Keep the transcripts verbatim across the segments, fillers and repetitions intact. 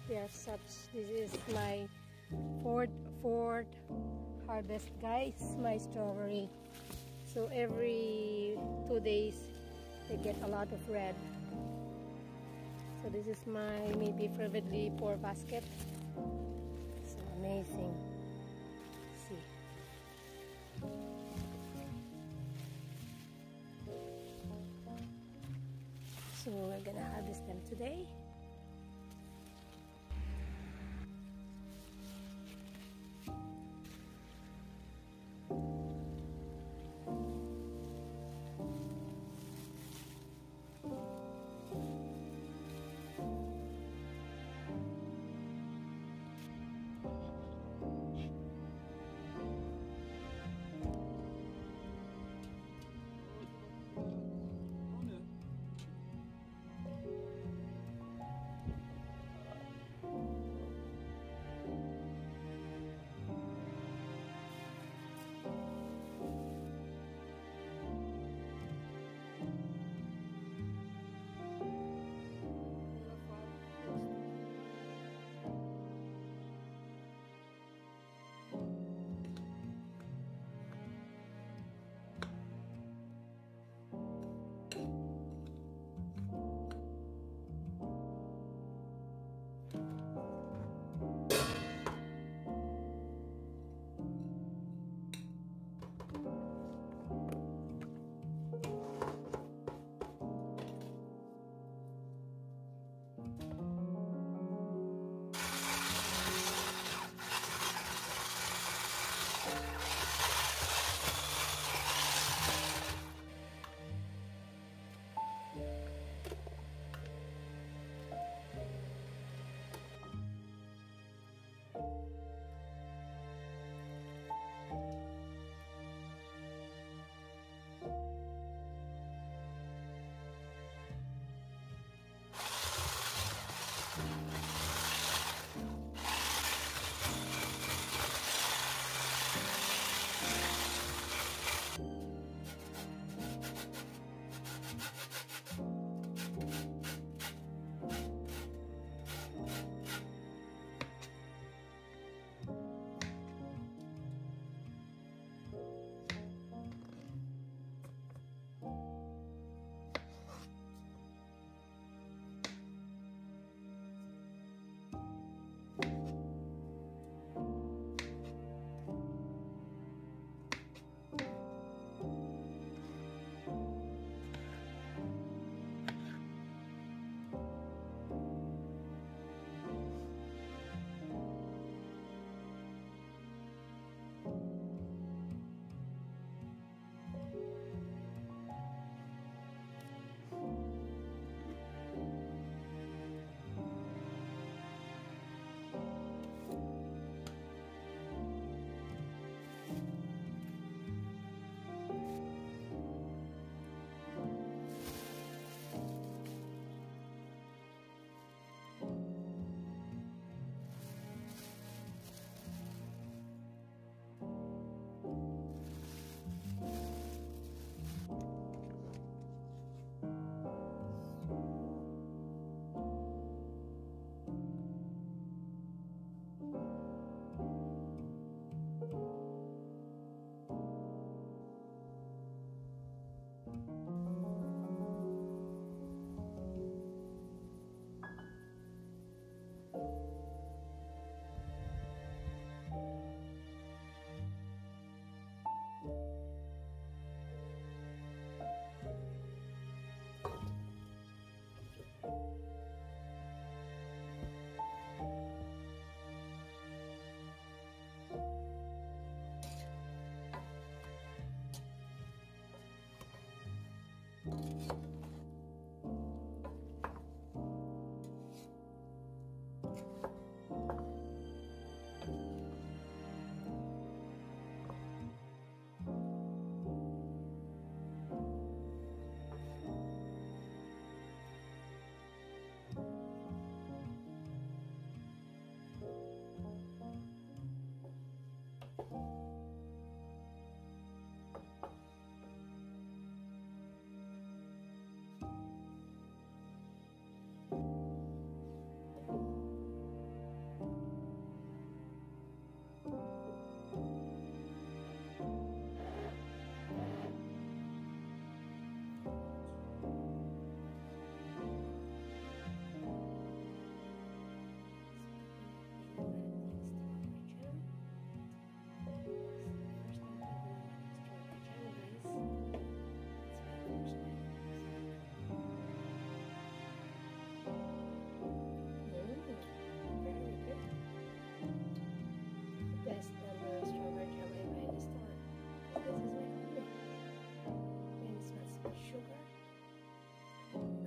Yes, such. This is my fourth fourth harvest, guys. My strawberry. So every two days, they get a lot of red. So this is my maybe fervidly four basket. So amazing. See. So we're gonna harvest them today.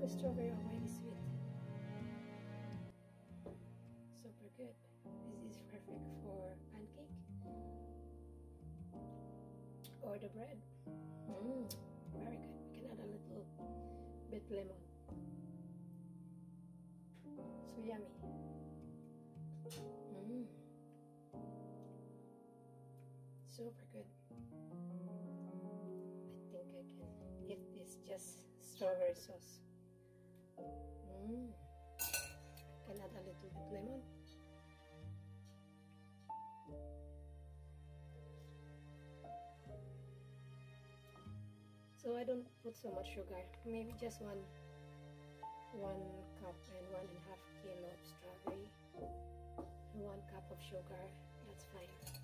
the strawberry already sweet. Super good. This is perfect for pancake or the bread. Mm, very good. We can add a little bit lemon. So yummy. Mm. Super good. I think I can eat this just strawberry sauce. Mm. Can add a little bit lemon. So I don't put so much sugar. Maybe just one one cup and one and a half kilo of strawberry and one cup of sugar. That's fine.